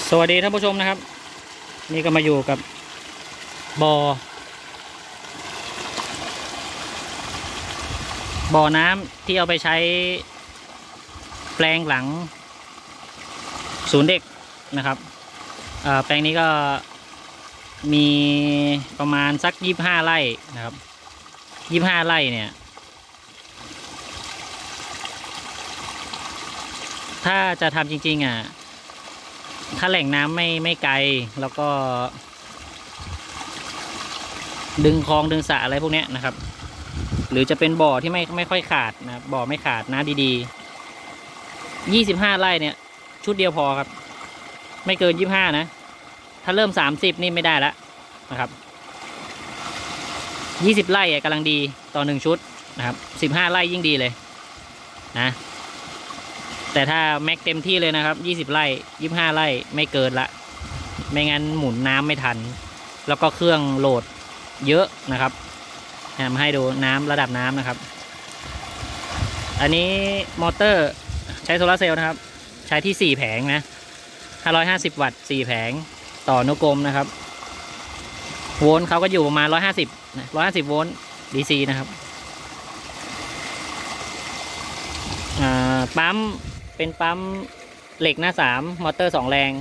สวัสดีท่านผู้ชมนะครับ นี่ก็มาอยู่กับบ่อน้ำที่เอาไปใช้แปลงหลังศูนย์เด็กนะครับแปลงนี้ก็มีประมาณสัก25 ไร่นะครับ25 ไร่เนี่ยถ้าจะทำจริงๆถ้าแหล่งน้ำไม่ไกลแล้วก็ดึงคลองดึงสระอะไรพวกนี้นะครับหรือจะเป็นบ่อที่ไม่ค่อยขาดนะครับบ่อไม่ขาดน้ำดีๆ25 ไร่เนี่ยชุดเดียวพอครับไม่เกิน25นะถ้าเริ่ม30นี่ไม่ได้แล้วนะครับ20 ไร่กำลังดีต่อ1ชุดนะครับ15 ไร่ยิ่งดีเลยนะแต่ถ้าแม็กเต็มที่เลยนะครับ20 ไร่25 ไร่ไม่เกินละไม่งั้นหมุนน้ำไม่ทันแล้วก็เครื่องโหลดเยอะนะครับมาให้ดูน้ำระดับน้ำนะครับอันนี้มอเตอร์ใช้โซลาร์เซลล์นะครับใช้ที่4 แผงนะ550 วัตต์4 แผงต่ออนุกรมนะครับโวลต์เขาก็อยู่ประมาณ150โวลต์ DC นะครับปั๊มเป็นปั๊มเหล็กหน้า3มอเตอร์2 แรง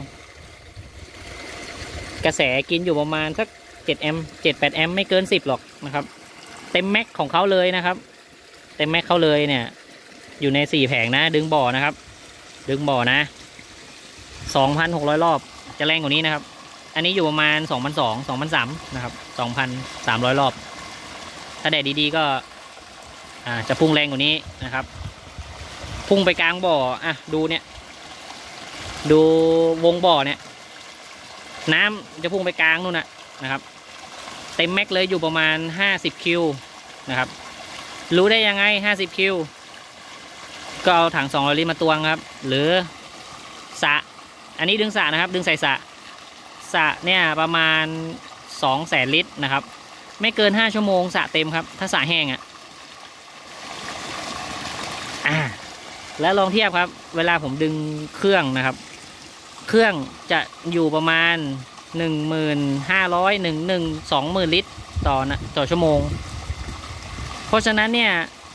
กระแสกินอยู่ประมาณสัก7 แอมป์7-8 แอมป์ไม่เกิน10หรอกนะครับเต็มแม็กของเขาเลยนะครับเต็มแม็กเขาเลยเนี่ยอยู่ใน4 แผงนะดึงบ่อนะครับดึงบ่อนะ 2,600 รอบจะแรงกว่านี้นะครับอันนี้อยู่ประมาณ 2,200 2,300 นะครับ 2,300 รอบถ้าแดดดีๆก็จะพุ่งแรงกว่านี้นะครับพุ่งไปกลางบ่อดูเนี่ยดูวงบ่อเนี่ยน้ำจะพุ่งไปกลางนู่นนะครับเต็มแม็กเลยอยู่ประมาณ50 คิวนะครับรู้ได้ยังไง50 คิวก็เอาถัง200 ลิตรมาตวงครับหรือสระอันนี้ดึงสระนะครับดึงใส่สระเนี่ยประมาณ200,000 ลิตรนะครับไม่เกิน5 ชั่วโมงสระเต็มครับถ้าสระแห้งแล้วลองเทียบครับเวลาผมดึงเครื่องนะครับเครื่องจะอยู่ประมาณ 1,500 20,000 ลิตรต่อชั่วโมงเพราะฉะนั้นเนี่ย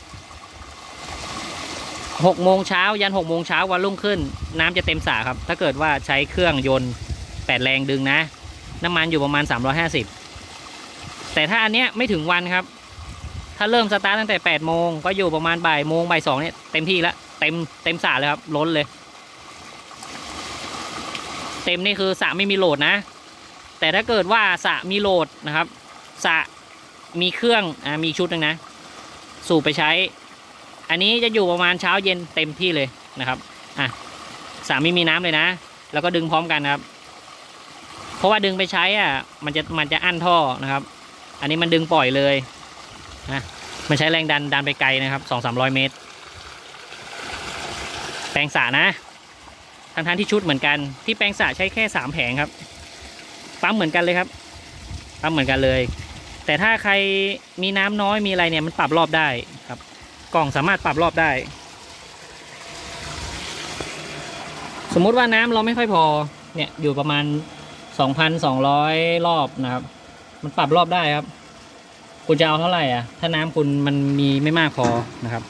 6 โมงเช้ายัน6 โมงเช้าวันรุ่งขึ้นน้ำจะเต็มสระครับถ้าเกิดว่าใช้เครื่องยนต์8 แรงดึงนะน้ำมันอยู่ประมาณ350แต่ถ้าอันเนี้ยไม่ถึงวันครับถ้าเริ่มสตาร์ทตั้งแต่8 โมงก็อยู่ประมาณบ่าย 1 บ่าย 2เนี่ยเต็มที่แล้วเต็มสระเลยครับล้นเลยเต็มนี่คือสระไม่มีโหลดนะแต่ถ้าเกิดว่าสระมีโหลดนะครับสระมีเครื่องมีชุดนึงนะสูบไปใช้อันนี้จะอยู่ประมาณเช้าเย็นเต็มที่เลยนะครับสระไม่มีน้ำเลยนะแล้วก็ดึงพร้อมกันครับเพราะว่าดึงไปใช้มันจะอั้นท่อนะครับอันนี้มันดึงปล่อยเลยมันใช้แรงดันไปไกลนะครับ200-300 เมตรแปลงสระนะทั้งที่ชุดเหมือนกันที่แปลงสระใช้แค่3 แผงครับปั๊มเหมือนกันเลยครับปั๊มเหมือนกันเลยแต่ถ้าใครมีน้ำน้อยมีอะไรเนี่ยมันปรับรอบได้ครับกล่องสามารถปรับรอบได้สมมุติว่าน้ำเราไม่ค่อยพอเนี่ยอยู่ประมาณ 2,200 รอบนะครับมันปรับรอบได้ครับคุณจะเอาเท่าไหร่ถ้าน้ำคุณมันมีไม่มากพอนะครับ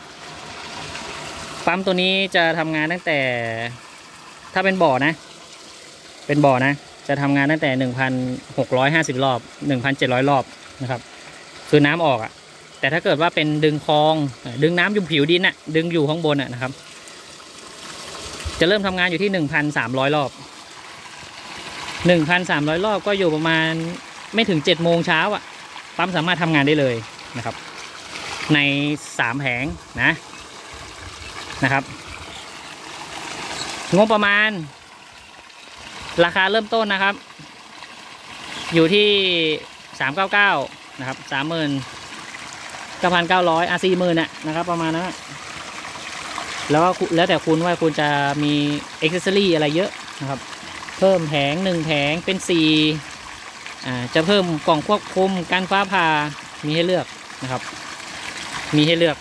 ปั๊มตัวนี้จะทำงานตั้งแต่ถ้าเป็นบ่อนะจะทำงานตั้งแต่ 1,650 รอบ 1,700 รอบนะครับคือน้ำออกแต่ถ้าเกิดว่าเป็นดึงคลองดึงน้ำอยู่ผิวดินดึงอยู่ข้างบนนะครับจะเริ่มทำงานอยู่ที่ 1,300 รอบ 1,300 รอบก็อยู่ประมาณไม่ถึง7 โมงเช้าปั๊มสามารถทำงานได้เลยนะครับใน3 แผงนะครับงบประมาณราคาเริ่มต้นนะครับอยู่ที่399นะครับ39,900 40,000นะครับประมาณนั้นแล้วก็แล้วแต่คุณว่าคุณจะมีอ็อกเซสซอรี่อะไรเยอะนะครับเพิ่มแผง1 แผงเป็น4จะเพิ่มกล่องควบคุมการฟ้าผ่ามีให้เลือกนะครับมีให้เลือก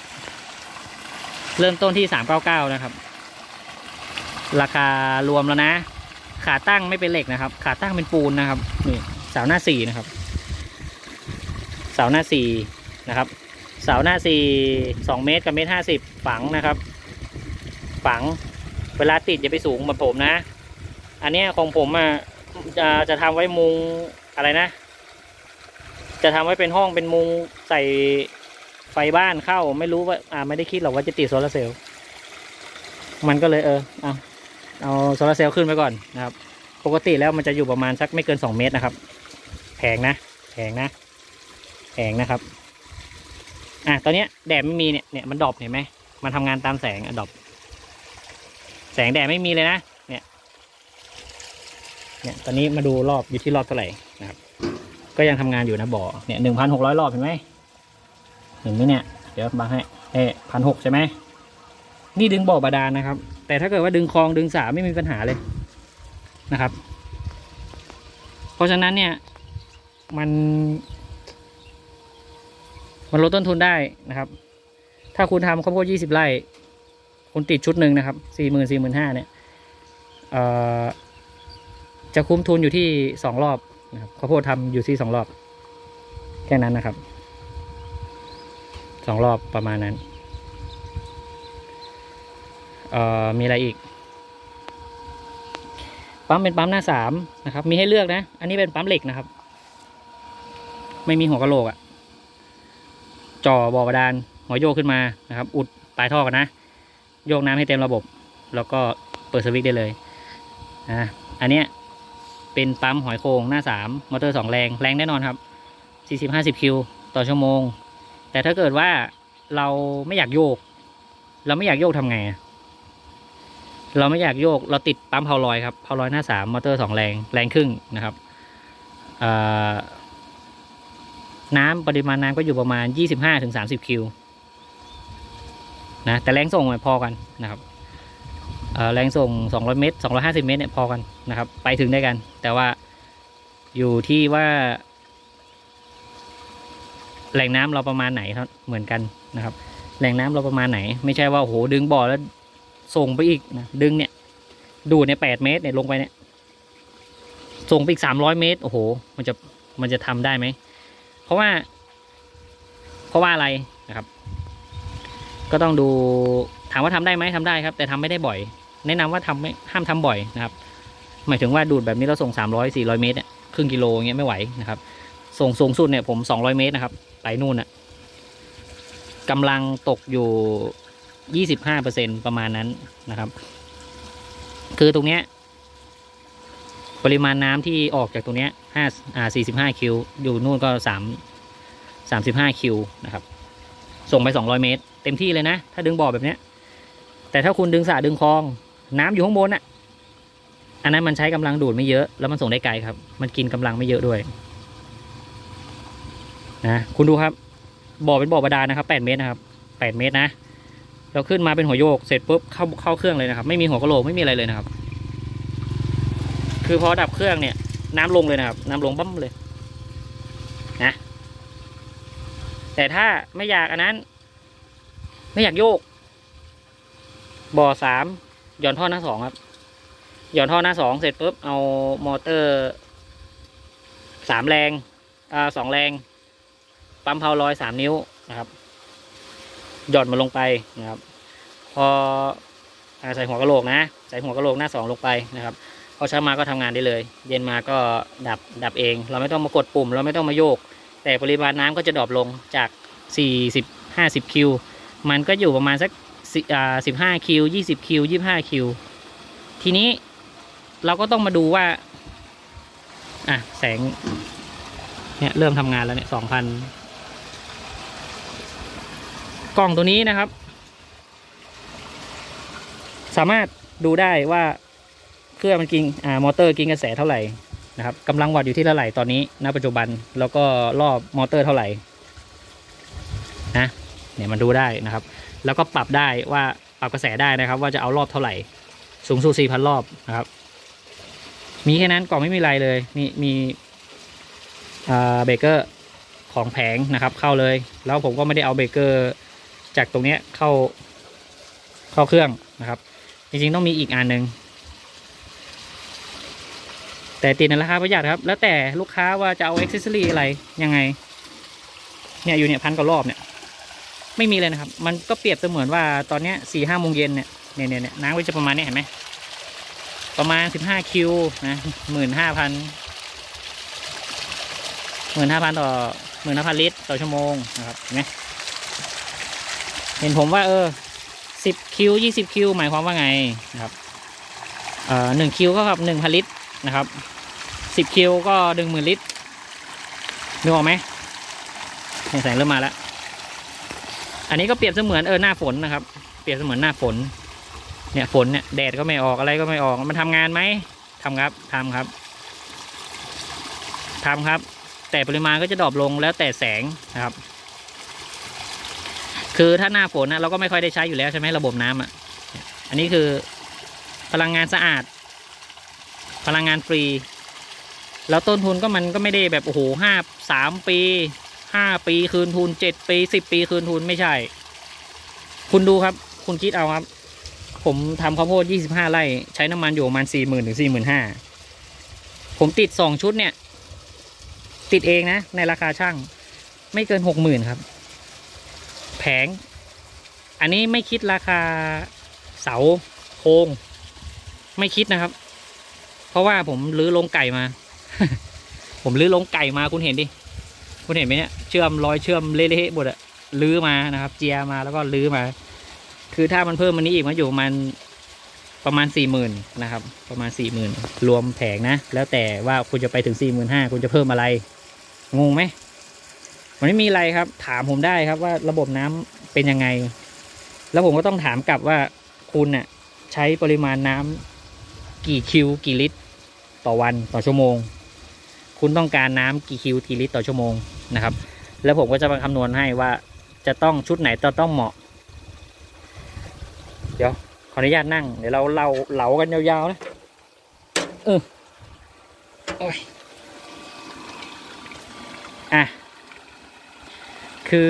เริ่มต้นที่399นะครับราคารวมแล้วนะขาตั้งไม่เป็นเหล็กนะครับขาตั้งเป็นปูนนะครับนี่เสาหน้า4นะครับเสาหน้า4นะครับเสาหน้า4 2 เมตรกับ1.50 เมตรฝังนะครับฝังเวลาติดอย่าไปสูงเหมือนผมนะอันนี้ของผมจะทำไว้มุงอะไรนะจะทำไว้เป็นห้องเป็นมุงใส่ไฟบ้านเข้าไม่รู้ว่าไม่ได้คิดหรอกว่าจะติดโซลาร์เซลล์มันก็เลยเอาโซลาร์เซลล์ขึ้นไปก่อนนะครับปกติแล้วมันจะอยู่ประมาณสักไม่เกิน2 เมตรนะครับแผงนะครับตอนนี้แดดไม่มีเนี่ยมันดรอปเห็นไหมมันทำงานตามแสงดรอปแสงแดดไม่มีเลยนะเนี่ยตอนนี้มาดูรอบอยู่ที่รอบเท่าไหร่นะครับก็ยังทำงานอยู่นะบ่อเนี่ย1,600 รอบเห็นไหมเห็นไหมเนี่ยเดี๋ยวมาให้1,600ใช่ไหมนี่ดึงบ่อบาดาลนะครับแต่ถ้าเกิดว่าดึงคลองดึงสระไม่มีปัญหาเลยนะครับเพราะฉะนั้นเนี่ยมันลดต้นทุนได้นะครับถ้าคุณทำข้าวโพด20 ไร่คุณติดชุดหนึ่งนะครับ40,000-45,000เนี่ยจะคุ้มทุนอยู่ที่2 รอบนะครับข้าวโพดทำอยู่ที่2 รอบแค่นั้นนะครับ2 รอบประมาณนั้นมีอะไรอีกปั๊มเป็นปั๊มหน้า3นะครับมีให้เลือกนะอันนี้เป็นปั๊มเหล็กนะครับไม่มีหัวกะโหลกจ่อบ่อบาดาลหัวโยกขึ้นมานะครับอุดปลายท่อกันนะโยกน้ำให้เต็มระบบแล้วก็เปิดสวิตช์ได้เลยอันเนี้ยเป็นปั๊มหอยโข่งหน้า3มอเตอร์2 แรงแน่นอนครับ40-50 คิวต่อชั่วโมงแต่ถ้าเกิดว่าเราไม่อยากโยกทำไงเราไม่อยากโยกเราติดปั๊มเพาลอยครับเพาลอยหน้า3มอเตอร์2 แรงครึ่งนะครับน้ำปริมาณน้ำก็อยู่ประมาณ25-30 คิวนะแต่แรงส่งพอกันนะครับแรงส่ง200 เมตร250 เมตรเนี่ยพอกันนะครับไปถึงได้กันแต่ว่าอยู่ที่ว่าแหล่งน้ำเราประมาณไหนเหมือนกันนะครับแหล่งน้ำเราประมาณไหนไม่ใช่ว่าโอ้โหดึงบ่อแล้วส่งไปอีกนะดึงเนี่ยดูดเนี่ย8 เมตรเนี่ยลงไปเนี่ยส่งไปอีก300 เมตรโอ้โหมันจะทำได้ไหมเพราะว่าอะไรนะครับก็ต้องดูถามว่าทำได้ไหมทำได้ครับแต่ทำไม่ได้บ่อยแนะนำว่าห้ามทำบ่อยนะครับหมายถึงว่าดูดแบบนี้เราส่ง300-400 เมตรเนี่ยครึ่งกิโลเงี้ยไม่ไหวนะครับส่งสูงสุดเนี่ยผม200 เมตรนะครับไปนู่นกำลังตกอยู่25%ประมาณนั้นนะครับคือตรงเนี้ยปริมาณน้ำที่ออกจากตรงเนี้ย45 คิวอยู่นู่นก็35 คิวนะครับส่งไป200 เมตรเต็มที่เลยนะถ้าดึงบ่อแบบเนี้ยแต่ถ้าคุณดึงสระดึงคลองน้ำอยู่ข้างบนอันนั้นมันใช้กำลังดูดไม่เยอะแล้วมันส่งได้ไกลครับมันกินกำลังไม่เยอะด้วยนะคุณดูครับบ่อเป็นบ่อบาดาลนะครับ8 เมตรนะครับ8 เมตรนะเราขึ้นมาเป็นหัวโยกเสร็จปุ๊บเข้าเครื่องเลยนะครับไม่มีหัวกะโหลกไม่มีอะไรเลยนะครับคือพอดับเครื่องเนี่ยน้ำลงเลยนะครับน้ำลงบั้มเลยนะแต่ถ้าไม่อยากอันนั้นไม่อยากโยกบ่อ3หย่อนท่อหน้า2ครับหย่อนท่อหน้า2เสร็จปุ๊บเอามอเตอร์3 แรง2 แรงปั๊มเพาลอย3 นิ้วนะครับหย่อนมาลงไปนะครับพอใส่หัวกะโหลกนะใส่หัวกะโหลกหน้า2ลงไปนะครับพอเช้ามาก็ทำงานได้เลยเย็นมาก็ดับเองเราไม่ต้องมากดปุ่มเราไม่ต้องมาโยกแต่ปริมาณน้ำก็จะดรอปลงจาก40-50 คิวมันก็อยู่ประมาณสัก15 คิว20 คิว25 คิวทีนี้เราก็ต้องมาดูว่าแสงเนี่ยเริ่มทำงานแล้วเนี่ย 2,000 กล่องตัวนี้นะครับสามารถดูได้ว่าเครื่องมันกินมอเตอร์กินกระแสเท่าไหร่นะครับกำลังวัตต์อยู่ที่เท่าไหร่ตอนนี้ณปัจจุบันแล้วก็รอบมอเตอร์เท่าไหร่นะเนี่ยมันดูได้นะครับแล้วก็ปรับได้ว่าปรับกระแสได้นะครับว่าจะเอารอบเท่าไหร่สูงสุด 4,000 รอบนะครับมีแค่นั้นกล่องไม่มีอะไรเลยมีเบรกเกอร์ของแผงนะครับเข้าเลยแล้วผมก็ไม่ได้เอาเบรกเกอร์จากตรงนี้เข้าเครื่องนะครับจริงๆต้องมีอีกอันหนึ่งแต่ติดในราคาประหยัดครับแล้วแต่ลูกค้าว่าจะเอาอ็อกเซสซอรี่อะไรยังไงเนี่ยอยู่เนี่ย1,000 กว่ารอบเนี่ยไม่มีเลยนะครับมันก็เปรียบเสมือนว่าตอนเนี้ย4-5 โมงเย็นเนี่ยน้ำก็จะประมาณนี้เห็นไหมประมาณ15 คิวนะ15,000ต่อ15,000 ลิตรต่อชั่วโมงนะครับเห็นไหมเห็นผมว่า10 คิว20 คิวหมายความว่าไงนะครับ1 คิวก็กับ1,000 ลิตรนะครับ10 คิวก็10,000 ลิตรนึกออกไหมแสงเริ่มมาแล้วอันนี้ก็เปรียบเสมือนหน้าฝนนะครับเปรียบเสมือนหน้าฝนเนี่ยฝนเนี่ยแดดก็ไม่ออกอะไรก็ไม่ออกมันทำงานไหมทำครับแต่ปริมาณก็จะดรอปลงแล้วแต่แสงนะครับคือถ้าหน้าฝนนะเราก็ไม่ค่อยได้ใช้อยู่แล้วใช่ไหมระบบน้ำอันนี้คือพลังงานสะอาดพลังงานฟรีแล้วต้นทุนก็มันก็ไม่ได้แบบโอ้โห3 ปี5 ปีคืนทุน7 ปี10 ปีคืนทุนไม่ใช่คุณดูครับคุณคิดเอาครับผมทำข้าวโพด25 ไร่ใช้น้ำมันอยู่ประมาณ40,000 ถึง 45,000ผมติด2 ชุดเนี่ยติดเองนะในราคาช่างไม่เกิน 60,000ครับแผงอันนี้ไม่คิดราคาเสาโครงไม่คิดนะครับเพราะว่าผมลื้อโรงไก่มา ผมลื้อโรงไก่มาคุณเห็นดิคุณเห็นไหมเนี่ยเชื่อมรอยเชื่อมเละๆหมดอะลื้อมานะครับเจียมาแล้วก็ลื้อมาคือถ้ามันเพิ่มมันนี้อีกมันอยู่ประมาณ 40,000นะครับประมาณ 40,000รวมแผงนะแล้วแต่ว่าคุณจะไปถึง 45,000คุณจะเพิ่มอะไรงงไหมมันไม่มีอะไรครับถามผมได้ครับว่าระบบน้ำเป็นยังไงแล้วผมก็ต้องถามกลับว่าคุณน่ะใช้ปริมาณน้ำกี่คิวกี่ลิตรต่อวันต่อชั่วโมงคุณต้องการน้ำกี่คิวกี่ลิตรต่อชั่วโมงนะครับแล้วผมก็จะมาคำนวณให้ว่าจะต้องชุดไหนต้องเหมาะเดี๋ยวขออนุญาตนั่งเดี๋ยวเราเหลากันยาวๆนะโอ้ยคือ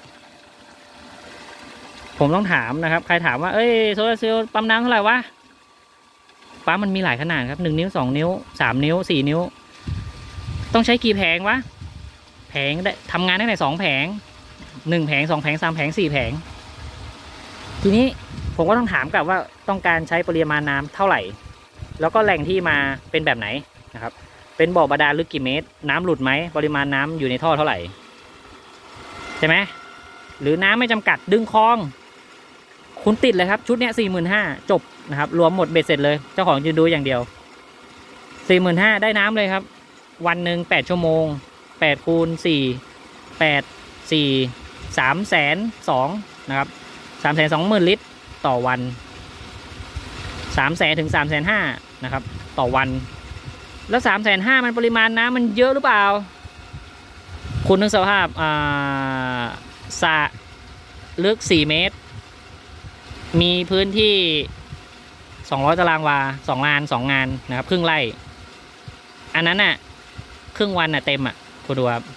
ผมต้องถามนะครับใครถามว่าโซลาร์เซลล์ปั๊มน้ำเท่าไหร่วะปั๊มมันมีหลายขนาดครับ1 นิ้ว2 นิ้ว3 นิ้ว4 นิ้วต้องใช้กี่แผงวะแผงได้ทำงานได้ไหน2 แผง1 แผง2 แผง3 แผง4 แผงทีนี้ผมก็ต้องถามกลับว่าต้องการใช้ปริมาณน้ำเท่าไหร่แล้วก็แหล่งที่มาเป็นแบบไหนนะครับเป็นบ่อบาดาลลึกกี่เมตรน้ำหลุดไหมปริมาณน้ำอยู่ในท่อเท่าไหร่ใช่ไหมหรือน้ำไม่จำกัดดึงคลองคุณติดเลยครับชุดเนี้ย45,000จบนะครับรวมหมดเบ็ดเสร็จเลยเจ้าของจะดูอย่างเดียว45,000ได้น้ำเลยครับวันหนึ่ง8 ชั่วโมง8 คูณ 4 8 4 320,000นะครับ320,000 ลิตรต่อวัน300,000 ถึง 350,000นะครับต่อวันแล้ว350,000มันปริมาณน้ำมันเยอะหรือเปล่าคุณนึกสภาพสระลึก4 เมตรมีพื้นที่200 ตารางวา2 งาน2 งานนะครับครึ่งไร่อันนั้นน่ะครึ่งวันน่ะเต็มคุณดูครับ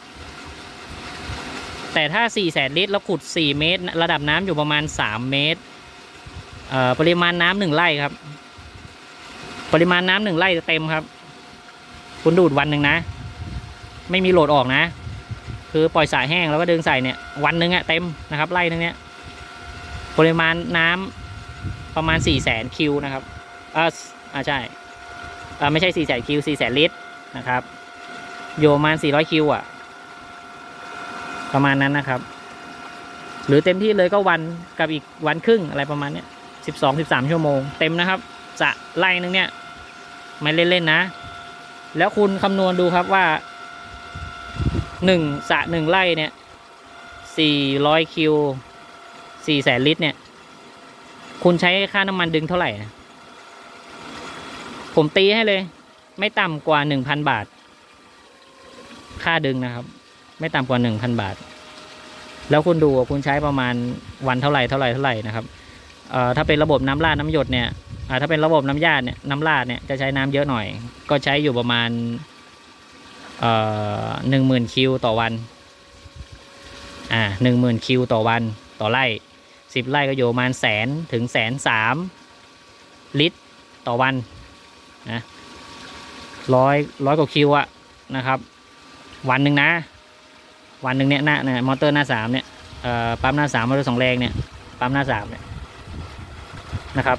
แต่ถ้า400,000 ลิตรแล้วขุด4 เมตรระดับน้ำอยู่ประมาณ3 เมตรปริมาณน้ำ1 ไร่ครับปริมาณน้ำ1 ไร่จะเต็มครับคุณดูดวันหนึ่งนะไม่มีโหลดออกนะคือปล่อยสายแห้งแล้วก็ดึงใส่เนี่ยวันหนึ่งเต็มนะครับไร่นึงเนี่ยปริมาณน้ำประมาณ400,000 คิวนะครับใช่ไม่ใช่400,000 คิว400,000 ลิตรนะครับโยประมาณ400 คิวประมาณนั้นนะครับหรือเต็มที่เลยก็วันกับอีกวันครึ่งอะไรประมาณเนี้ย12-13 ชั่วโมงเต็มนะครับสระไร่นึงเนี่ยไม่เล่นๆนะแล้วคุณคำนวณดูครับว่า1 สระ 1 ไร่เนี่ย400 คิว400,000 ลิตรเนี่ยคุณใช้ค่าน้ำมันดึงเท่าไหร่นะผมตีให้เลยไม่ต่ำกว่า 1,000 บาทค่าดึงนะครับไม่ต่ำกว่า 1,000 บาทแล้วคุณดูคุณใช้ประมาณวันเท่าไหร่นะครับถ้าเป็นระบบน้ำราดน้ำหยดเนี่ยถ้าเป็นระบบน้ำยาเนี่ยน้ำราดเนี่ยจะใช้น้ำเยอะหน่อยก็ใช้อยู่ประมาณ10,000 คิวต่อวัน10,000 คิวต่อวันต่อไร่10 ไร่ก็อยู่ประมาณ100,000 ถึง 130,000 ลิตรต่อวันนะร้อยกว่าคิวอะนะครับวันหนึ่งนะวันหนึ่งเนี่ยมอเตอร์หน้าสามเนี่ยปั๊มหน้าสามมอเตอร์2 แรงเนี่ยปั๊มหน้าสามเนี่ยนะครับ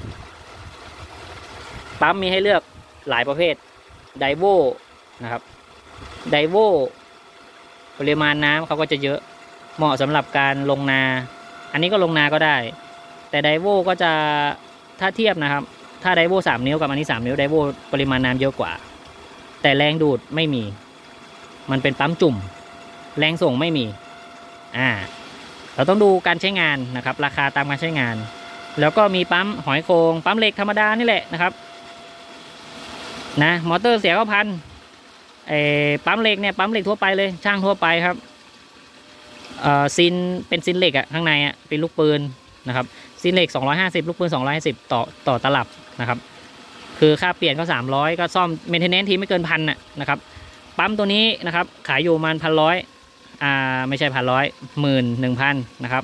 ปั๊มมีให้เลือกหลายประเภทไดโวนะครับไดโวปริมาณน้ำเขาก็จะเยอะเหมาะสำหรับการลงนาอันนี้ก็ลงนาก็ได้แต่ไดโวก็จะถ้าเทียบนะครับถ้าไดโว3 นิ้วกับอันนี้3 นิ้วไดโวปริมาณน้ำเยอะกว่าแต่แรงดูดไม่มีมันเป็นปั๊มจุ่มแรงส่งไม่มีเราต้องดูการใช้งานนะครับราคาตามการใช้งานแล้วก็มีปั๊มหอยโข่งปั๊มเหล็กธรรมดานี่แหละนะครับนะมอเตอร์เสียก็พันปั๊มเหล็กเนี่ยปั๊มเหล็กทั่วไปเลยช่างทั่วไปครับซินเป็นซินเหล็กข้างในเป็นลูกปืนนะครับซินเหล็ก250ลูกปืน250ต่อตลับนะครับคือค่าเปลี่ยนก็300ก็ซ่อมเมนเทนแนนซ์ทีไม่เกิน1,000นะครับปั๊มตัวนี้นะครับขายอยู่ประมาณ1,100ไม่ใช่1,100 นะครับ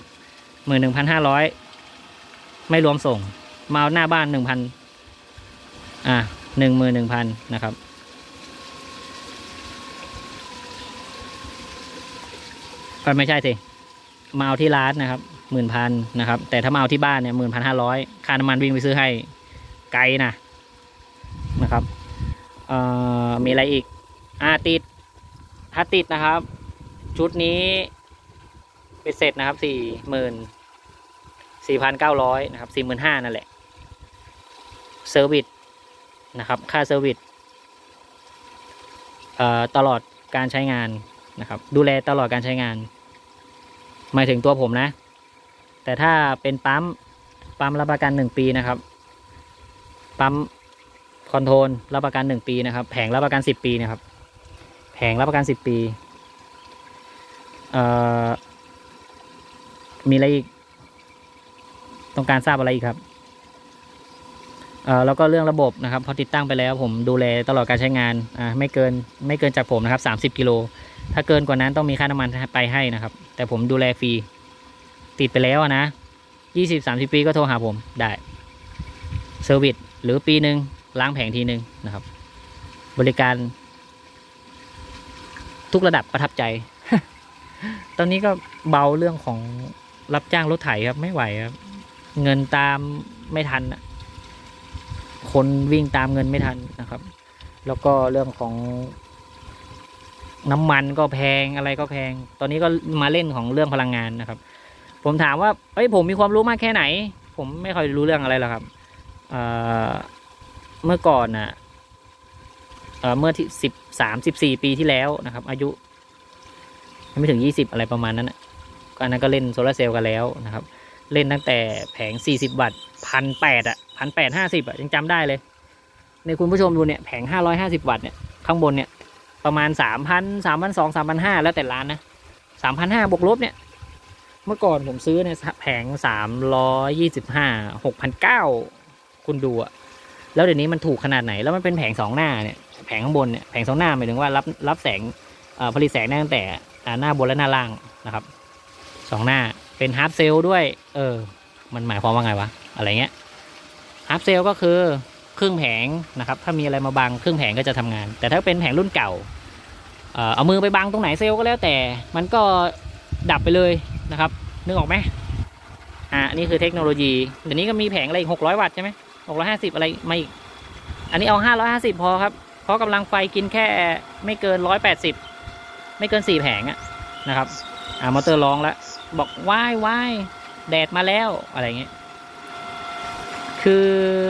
11,500ไม่รวมส่งมาหน้าบ้าน1,00011,000นะครับก็ไม่ใช่สิมาเอาที่ร้านนะครับ10,000นะครับแต่ถ้ามาเอาที่บ้านเนี่ย11,500ค่าน้ำมันวิ่งไปซื้อให้ไกลนะครับมีอะไรอีกติดถ้าติดนะครับชุดนี้เป็นเสร็จนะครับ44,900นะครับ45,000นั่นแหละเซอร์วิสนะครับค่าเซอร์วิสตลอดการใช้งานนะครับดูแลตลอดการใช้งานหมายถึงตัวผมนะแต่ถ้าเป็นปั๊มรับประกัน1 ปีนะครับปั๊มคอนโทรลรับประกัน1 ปีนะครับแผงรับประกัน10 ปีนะครับแผงรับประกัน10 ปีมีอะไรอีกต้องการทราบอะไรอีกครับแล้วก็เรื่องระบบนะครับพอติดตั้งไปแล้วผมดูแลตลอดการใช้งานไม่เกินจากผมนะครับ30 กิโลถ้าเกินกว่านั้นต้องมีค่าน้ำมันไปให้นะครับแต่ผมดูแลฟรีติดไปแล้วนะ20-30 ปีก็โทรหาผมได้เซอร์วิสหรือปีหนึ่งล้างแผงทีนึงนะครับบริการทุกระดับประทับใจ ตอนนี้ก็เบาเรื่องของรับจ้างรถไถครับไม่ไหวครับเงินตามไม่ทันคนวิ่งตามเงินไม่ทันนะครับแล้วก็เรื่องของน้ำมันก็แพงอะไรก็แพงตอนนี้ก็มาเล่นของเรื่องพลังงานนะครับผมถามว่าผมมีความรู้มากแค่ไหนผมไม่ค่อยรู้เรื่องอะไรหรอกครับเมื่อก่อนเมื่อที่13-14 ปีที่แล้วนะครับอายุไม่ถึง20อะไรประมาณนั้นอันนั้นก็เล่นโซลาร์เซลล์กันแล้วนะครับเล่นตั้งแต่แผง40 วัตต์1,850ยังจำได้เลยในคุณผู้ชมดูเนี่ยแผง550 วัตต์เนี่ยข้างบนเนี่ยประมาณ3,000 3,200 3,500แล้วแต่ร้านนะ3,500บวกลบเนี่ยเมื่อก่อนผมซื้อเนี่ยแผง325 6,900คุณดูแล้วเดี๋ยวนี้มันถูกขนาดไหนแล้วมันเป็นแผง2 หน้าเนี่ยแผงข้างบนเนี่ยแผง2 หน้าหมายถึงว่ารับแสงผลิตแสงได้ตั้งแต่หน้าบนและหน้าล่างนะครับ2 หน้าเป็นฮาร์ปเซลด้วยมันหมายความว่าไงวะอะไรเงี้ยฮาร์ปเซลก็คือครึ่งแผงนะครับถ้ามีอะไรมาบังครึ่งแผงก็จะทำงานแต่ถ้าเป็นแผงรุ่นเก่าเอามือไปบังตรงไหนเซลล์ก็แล้วแต่มันก็ดับไปเลยนะครับนึกออกไหมนี่คือเทคโนโลยีเดี๋ยวนี้ก็มีแผงอะไร600 วัตต์ใช่ไหม650อะไรมาอีกอันนี้เอา550พอครับเพราะกำลังไฟกินแค่ไม่เกิน180ไม่เกิน4 แผงนะครับมอเตอร์ร้องแล้วบอกว่ายแดดมาแล้วอะไรเงี้ยคือ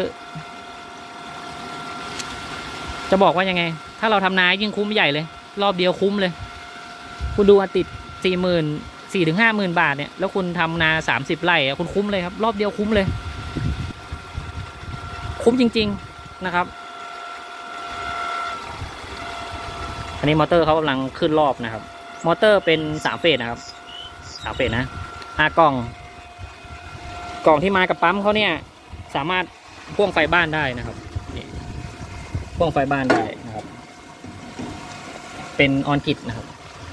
จะบอกว่ายังไงถ้าเราทำนายิ่งคุ้มใหญ่เลยรอบเดียวคุ้มเลยคุณดูติด4,000-50,000 บาทเนี่ยแล้วคุณทำนา30 ไร่คุณคุ้มเลยครับรอบเดียวคุ้มเลยคุ้มจริงๆนะครับอันนี้มอเตอร์เขากำลังขึ้นรอบนะครับมอเตอร์เป็น3 เฟสนะครับ3 เฟสนะกล่องที่มากับปั๊มเขาเนี่ยสามารถพ่วงไฟบ้านได้นะครับนี่พ่วงไฟบ้านได้นะครับเป็นออนกิตนะครับ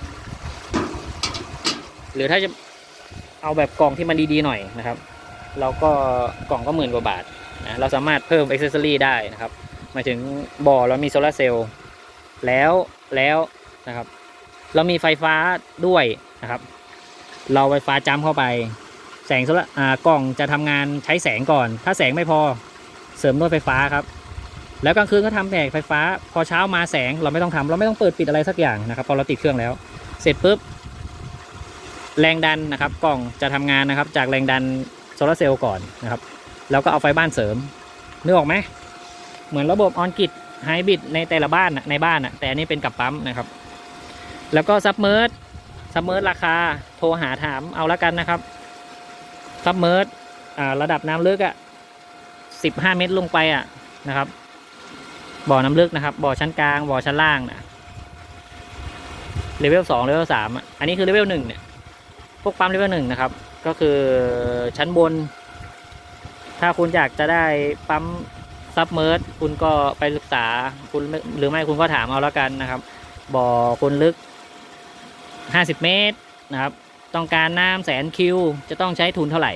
หรือถ้าจะเอาแบบกล่องที่มันดีๆหน่อยนะครับเราก็กล่องก็10,000 กว่าบาทนะเราสามารถเพิ่มอ็อกเซสซอรี่ได้นะครับหมายถึงบ่อเรามีโซลาร์เซลล์แล้วนะครับเรามีไฟฟ้าด้วยนะครับเราไฟฟ้าจ้ำเข้าไปแสงโซลาร์กล่องจะทำงานใช้แสงก่อนถ้าแสงไม่พอเสริมด้วยไฟฟ้าครับแล้วกลางคืนก็ทำแผงไฟฟ้าพอเช้ามาแสงเราไม่ต้องทำเราไม่ต้องเปิดปิดอะไรสักอย่างนะครับพอเราติดเครื่องแล้วเสร็จปุ๊บแรงดันนะครับกล่องจะทำงานนะครับจากแรงดันโซลาร์เซลล์ก่อนนะครับแล้วก็เอาไฟบ้านเสริมนึกออกไหมเหมือนระบบออนกริดไฮบริดในแต่ละบ้านในบ้านแต่อันนี้เป็นกับปั๊มนะครับแล้วก็ซับเมอร์ราคาโทรหาถามเอาละกันนะครับซับเมอร์ระดับน้ำลึก15 เมตรลงไปนะครับบ่อน้ำลึกนะครับบ่อชั้นกลางบ่อชั้นล่างนะเลเวล2เลเวล3อันนี้คือเลเวล1เนี่ยพวกปั๊มเลเวล1นะครับก็คือชั้นบนถ้าคุณอยากจะได้ปั๊มซับเมอร์คุณก็ไปศึกษาคุณหรือไม่คุณก็ถามเอาแล้วกันนะครับบ่อคุณลึก50 เมตรนะครับต้องการน้ำ100,000 คิวจะต้องใช้ทุนเท่าไหร่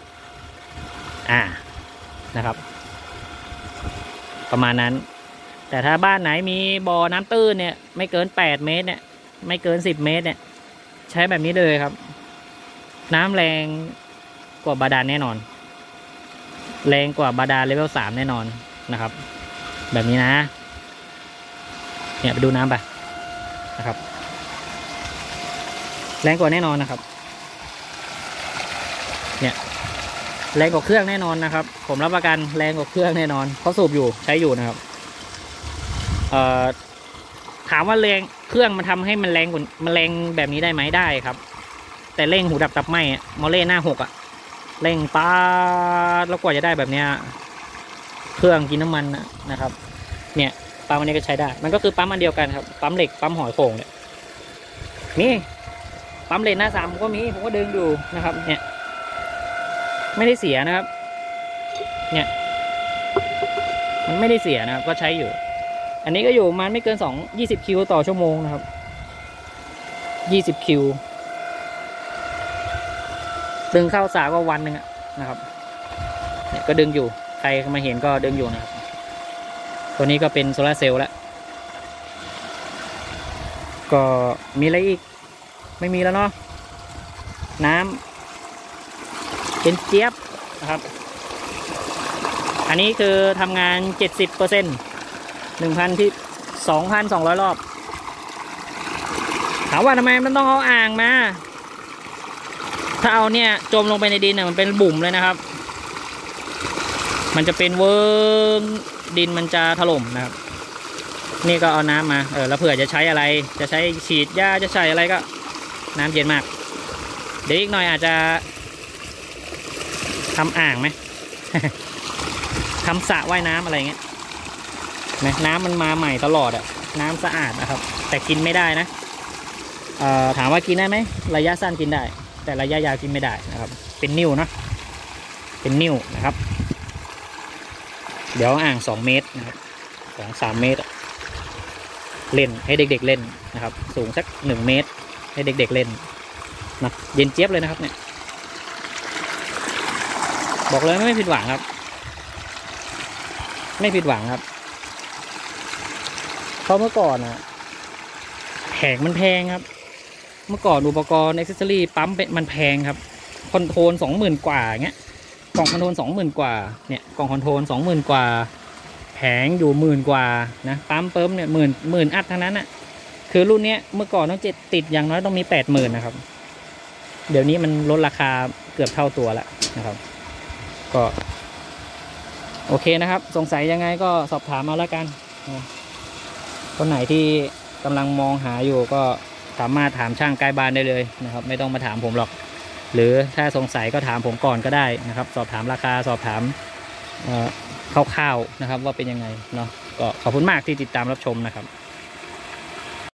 นะครับประมาณนั้นแต่ถ้าบ้านไหนมีบ่อน้ำตื้นเนี่ยไม่เกิน8 เมตรเนี่ยไม่เกิน10 เมตรเนี่ยใช้แบบนี้เลยครับน้ำแรงกว่าบาดาลแน่นอนแรงกว่าบาดาลเลเวล3แน่นอนนะครับแบบนี้นะเนี่ยไปดูน้ำไปนะครับแรงกว่าแน่นอนนะครับเนี่ยแรงกว่าเครื่องแน่นอนนะครับผมรับประกันแรงกว่าเครื่องแน่นอนเขาสูบอยู่ใช้อยู่นะครับถามว่าแรงเครื่องมันทำให้มันแรงกว่ามันแรงแบบนี้ได้ไหมได้ครับแต่เร่งหูดับตับไหมมอเล่หน้า6เร่งป้าแล้วกว่าจะได้แบบเนี้ยเครื่องกินน้ำมันนะครับเนี่ยปั๊มอันนี้ก็ใช้ได้มันก็คือปั๊มอันเดียวกันครับปั๊มเหล็กปั๊มหอยโข่งเนี่ยมีปั๊มเลนหน้า3ผมก็มีผมก็ดึงอยู่นะครับเนี่ยไม่ได้เสียนะครับเนี่ยมันไม่ได้เสียนะครับก็ใช้อยู่อันนี้ก็อยู่มันไม่เกิน20 คิวต่อชั่วโมงนะครับ20 คิวดึงเข้าสาก็วันหนึ่งนะครับเนี่ยก็ดึงอยู่ใครมาเห็นก็ดึงอยู่นะครับตัวนี้ก็เป็นโซลาร์เซลล์แล้วก็มีอะไรอีกไม่มีแล้วเนาะน้ำเป็นเจี๊ยบนะครับอันนี้คือทำงาน 70% 1,000 ที่ 2,200 รอบถามว่าทำไมมันต้องเอาอ่างมาถ้าเอาเนี่ยจมลงไปในดินมันเป็นบุ่มเลยนะครับมันจะเป็นเวิร์งดินมันจะถล่มนะครับนี่ก็เอาน้ำมาแล้วเผื่อจะใช้อะไรจะใช้ฉีดหญ้าจะใช้อะไรก็น้ำเย็นมากเดี๋ยวอีกหน่อยอาจจะทำอ่างไหม ทำสระว่ายน้ำอะไรเงี้ยน้ำมันมาใหม่ตลอดน้ำสะอาดนะครับแต่กินไม่ได้นะถามว่ากินได้ไหมระยะสั้นกินได้แต่ระยะยาวกินไม่ได้นะครับเป็นนิ่วนะเป็นนิ่วนะครับเดี๋ยวอ่าง2 เมตรนะครับ2-3 เมตรเล่นให้เด็กๆเล่นนะครับสูงสัก1 เมตรให้เด็กๆเล่นนะเย็นเจี๊ยบเลยนะครับเนี่ยบอกเลยไม่ผิดหวังครับไม่ผิดหวังครับเพราะเมื่อก่อนแผงมันแพงครับเมื่อก่อนอุปกรณ์อ็อกเซสซอรี่ปั๊มมันแพงครับคอนโทรล 20,000 กว่าเงี้ยกล่องคอนโทรล 20,000 กว่าเนี่ยกล่องคอนโทรล 20,000 กว่าแผงอยู่10,000 กว่านะปั๊มเปิมเนี่ยหมื่นอัดทั้งนั้นคือรุ่นนี้เมื่อก่อนต้องติดอย่างน้อยต้องมี 80,000 นะครับเดี๋ยวนี้มันลดราคาเกือบเท่าตัวแล้วนะครับก็โอเคนะครับสงสัยยังไงก็สอบถามมาแล้วกันคนไหนที่กำลังมองหาอยู่ก็สามารถถามช่างใกล้บ้านได้เลยนะครับไม่ต้องมาถามผมหรอกหรือถ้าสงสัยก็ถามผมก่อนก็ได้นะครับสอบถามราคาสอบถามคร่าวๆนะครับว่าเป็นยังไงเนาะก็ขอบคุณมากที่ติดตามรับชมนะครับ